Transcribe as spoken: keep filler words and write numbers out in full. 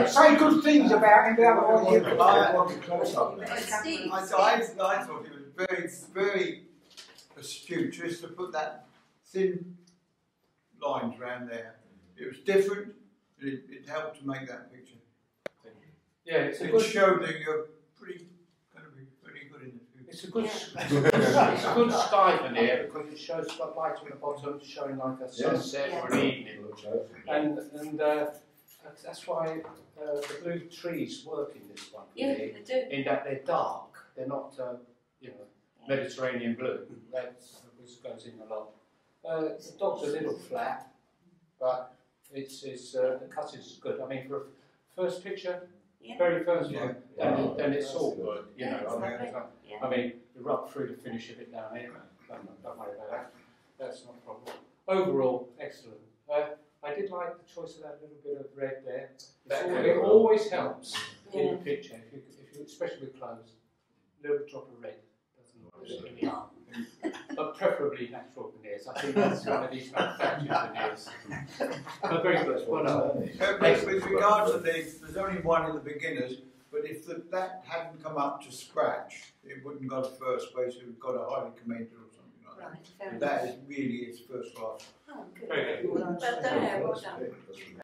say, say good things about him, but otherwise you I, I, I thought it was very, very astute just to put that thin lines around there. It was different, but it, it helped to make that picture. Yeah, it's a it good, showed that you're pretty going to be pretty good in the future. it's a good, yeah. It's a good sky here because it shows got light on the bottom, showing like a sunset yeah. or an evening, and and uh, that's why uh, the blue trees work in this one. Yeah, they do. In that they're dark, they're not uh, you know Mediterranean blue. That's which goes in a lot. Uh, the dog's a little flat, but it's it's uh, the cut is good. I mean, for a first picture, yeah. very first yeah. one, then, yeah. then it's all good. You know, I mean, not, yeah. I mean, you rub through the finish of it down here. Don't, don't worry about that. That's not a problem. Overall, excellent. Uh, I did like the choice of that little bit of red there. Always, it always helps yeah. in the picture, if you, if you, especially with clothes. A little drop of red doesn't do any harm. But preferably natural veneers. I think that's one of these manufactured veneers. But very good. Well done. Uh, with, with regard to these, there's only one in the beginners, but if the, that hadn't come up to scratch, it wouldn't go to first place. It would got a highly commended or something like that. Right, that is really its first class. Oh, good. Very good. Well done. Well done.